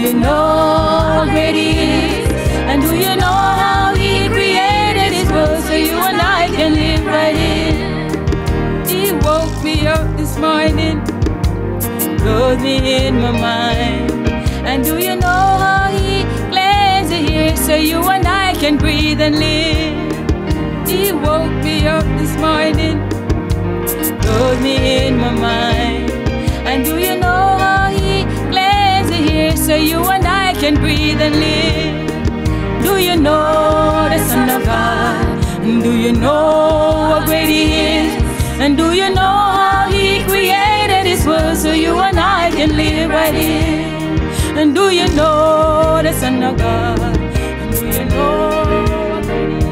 you know how great He is? And do you know how He created this world so you and I can live right in? He woke me up this morning, clothed me in my mind. And do you know how He cleansed the air so you and I can breathe and live? He woke me up this morning, clothed me in my mind. And do you know how He cleansed the air so you and I can breathe and live? Do you know the Son of God? And do you know how great He is? And do you know how He created this world so you and I can live right in? And do you know the Son of God? And do you know how great He is?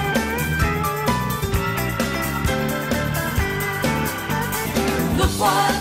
What?